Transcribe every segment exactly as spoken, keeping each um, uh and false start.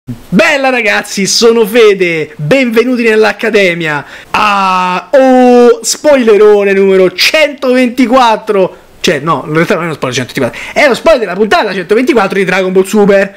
Bella ragazzi, sono Fede, benvenuti nell'Accademia. Ah, oh, spoilerone numero centoventiquattro. Cioè no, in realtà non è uno spoiler centoventiquattro, è lo spoiler della puntata centoventiquattro di Dragon Ball Super.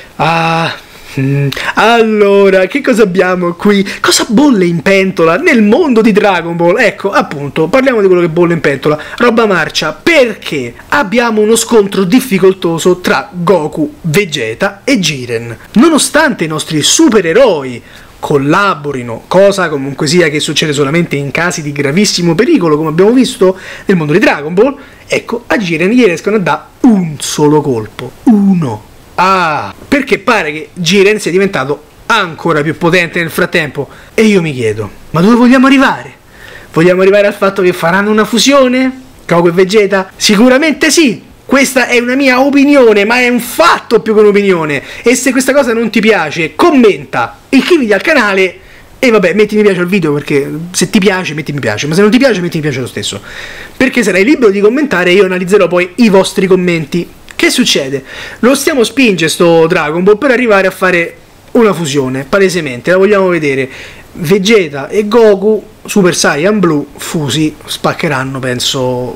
Ah, mm, allora, che cosa abbiamo qui? Cosa bolle in pentola nel mondo di Dragon Ball? Ecco, appunto, parliamo di quello che bolle in pentola. Roba marcia, perché abbiamo uno scontro difficoltoso tra Goku, Vegeta e Jiren. Nonostante i nostri supereroi collaborino, cosa comunque sia che succede solamente in casi di gravissimo pericolo, come abbiamo visto nel mondo di Dragon Ball, ecco, a Jiren gli riescono a dare un solo colpo. Uno. Ah, perché pare che Jiren sia diventato ancora più potente nel frattempo. E io mi chiedo, ma dove vogliamo arrivare? Vogliamo arrivare al fatto che faranno una fusione? Goku e Vegeta? Sicuramente sì! Questa è una mia opinione, ma è un fatto più che un'opinione. E se questa cosa non ti piace, commenta, iscriviti al canale e vabbè, metti mi piace al video, perché se ti piace metti mi piace, ma se non ti piace metti mi piace lo stesso. Perché sarai libero di commentare e io analizzerò poi i vostri commenti. Che succede? Lo stiamo spingendo sto Dragon Ball per arrivare a fare una fusione, palesemente, la vogliamo vedere. Vegeta e Goku, Super Saiyan Blue, fusi, spaccheranno, penso,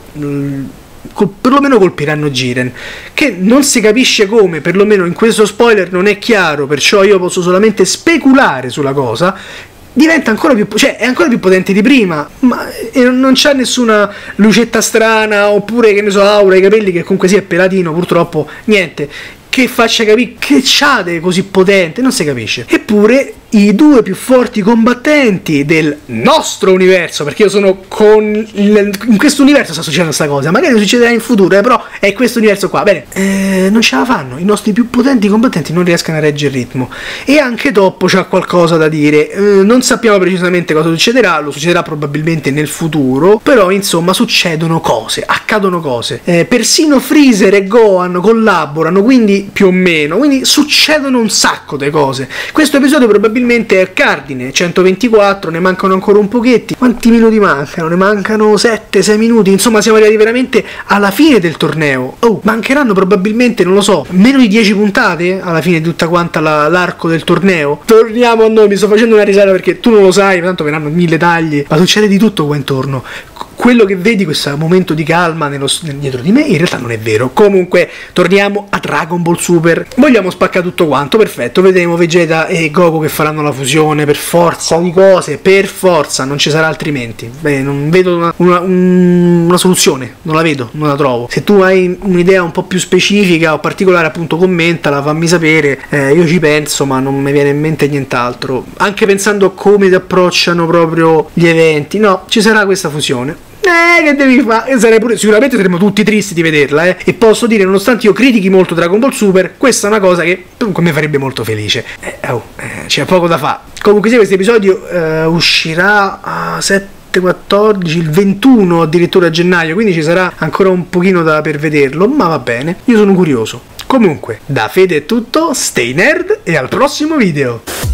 col, perlomeno colpiranno Jiren, che non si capisce come, perlomeno in questo spoiler non è chiaro, perciò io posso solamente speculare sulla cosa. Diventa ancora più, cioè è ancora più potente di prima, ma non c'ha nessuna lucetta strana, oppure che ne so, aura, i capelli, che comunque sia pelatino, purtroppo niente che faccia capire che c'ha così potente, non si capisce. Eppure i due più forti combattenti del nostro universo, perché io sono con il, in questo universo sta succedendo questa cosa, magari succederà in futuro, eh, però è questo universo qua, bene, eh, non ce la fanno, i nostri più potenti combattenti non riescono a reggere il ritmo, e anche Toppo c'ha qualcosa da dire, eh, non sappiamo precisamente cosa succederà, lo succederà probabilmente nel futuro, però insomma succedono cose, accadono cose, eh, persino Freezer e Gohan collaborano, quindi più o meno, quindi succedono un sacco di cose. Questo episodio probabilmente è cardine, centoventiquattro, ne mancano ancora un pochetti. Quanti minuti mancano? Ne mancano sette sei minuti, insomma siamo arrivati veramente alla fine del torneo. Oh, mancheranno probabilmente, non lo so, meno di dieci puntate alla fine di tutta quanta la, l'arco del torneo. Torniamo a noi, mi sto facendo una risata perché tu non lo sai, tanto verranno mille tagli, ma succede di tutto qua intorno. Quello che vedi, questo momento di calma nello, dietro di me, in realtà non è vero. Comunque, torniamo a Dragon Ball Super. Vogliamo spaccare tutto quanto, perfetto. Vedremo Vegeta e Goku che faranno la fusione, per forza di cose, per forza, non ci sarà altrimenti. Beh, non vedo una, una, una soluzione, non la vedo, non la trovo. Se tu hai un'idea un po' più specifica o particolare, appunto, commentala, fammi sapere. Eh, io ci penso, ma non mi viene in mente nient'altro. Anche pensando a come ti approcciano proprio gli eventi. No, ci sarà questa fusione. Eh, che devi fare? Sarei pure, sicuramente saremmo tutti tristi di vederla, eh. E posso dire, nonostante io critichi molto Dragon Ball Super, questa è una cosa che comunque mi farebbe molto felice. Eh, oh, eh, c'è poco da fare. Comunque sia, questo episodio eh, uscirà a sette quattordici, il ventuno addirittura a gennaio, quindi ci sarà ancora un pochino da per vederlo, ma va bene, io sono curioso. Comunque, da Fede è tutto, stay nerd e al prossimo video!